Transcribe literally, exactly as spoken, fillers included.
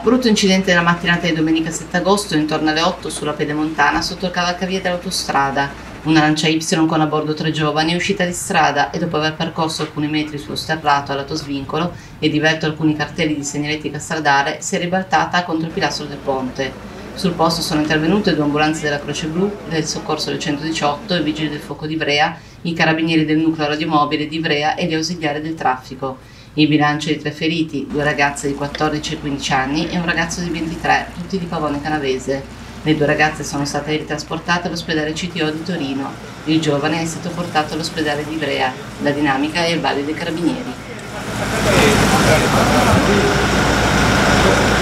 Brutto incidente della mattinata di domenica sette agosto intorno alle otto sulla Pedemontana sotto il cavalcavia dell'autostrada. Una Lancia Y con a bordo tre giovani è uscita di strada e dopo aver percorso alcuni metri sullo sterrato a lato svincolo e divelto alcuni cartelli di segnaletica stradale si è ribaltata contro il pilastro del ponte. Sul posto sono intervenute due ambulanze della Croce Blu, del soccorso del centodiciotto, i vigili del fuoco di Ivrea, i carabinieri del nucleo radiomobile di Ivrea e gli ausiliari del traffico. Il bilancio di tre feriti, due ragazze di quattordici e quindici anni e un ragazzo di ventitré, tutti di Pavone Canavese. Le due ragazze sono state ritrasportate all'ospedale C T O di Torino. Il giovane è stato portato all'ospedale di Ivrea. La dinamica è il valle dei carabinieri.